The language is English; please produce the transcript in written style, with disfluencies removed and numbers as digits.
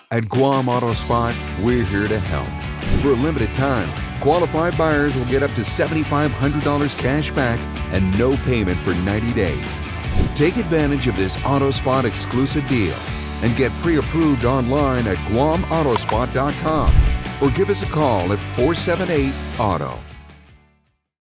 At Guam AutoSpot, we're here to help. For a limited time, qualified buyers will get up to $7,500 cash back and no payment for 90 days. Take advantage of this AutoSpot exclusive deal and get pre-approved online at GuamAutoSpot.com or give us a call at 478-AUTO.